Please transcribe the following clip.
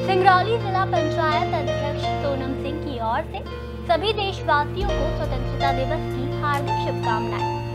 सिंगरौली जिला पंचायत अध्यक्ष सोनम सिंह की ओर से सभी देशवासियों को स्वतंत्रता दिवस की हार्दिक शुभकामनाएं।